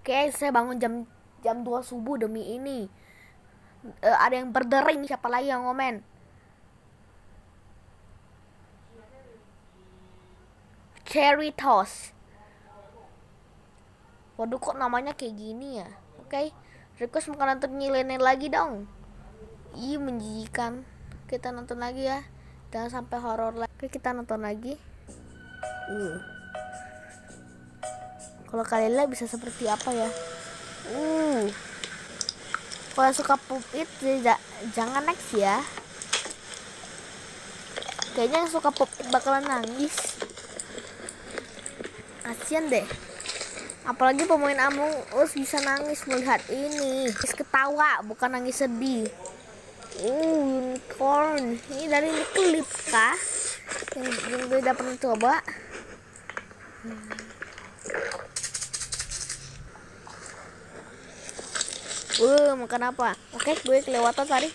Oke, saya bangun jam 2 subuh demi ini. Ada yang berdering, siapa lagi yang ngomen? Cherry toast. Waduh, kok namanya kayak gini ya? Oke, request makanan ternilai lagi dong. Ih, menjijikan. Kita nonton lagi ya. Jangan sampai horor lagi. Oke, kita nonton lagi. Kalau kalian lihat bisa seperti apa ya? Kalau suka pop it jangan next ya. Kayaknya yang suka pop it bakalan nangis. Kasian deh. Apalagi pemain Among Us bisa nangis melihat ini. Nangis ketawa, bukan nangis sedih. Unicorn. Ini dari klip kah? Yang beda pernah coba. Makan apa? Oke, gue kelewatan tadi.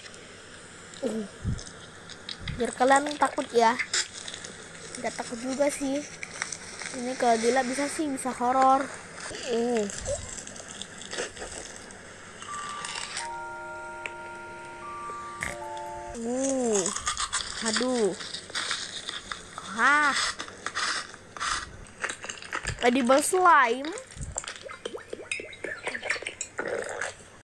Biar kalian takut ya. Gak takut juga sih. Ini kalau Dila bisa sih, bisa horor. Aduh. Edible slime.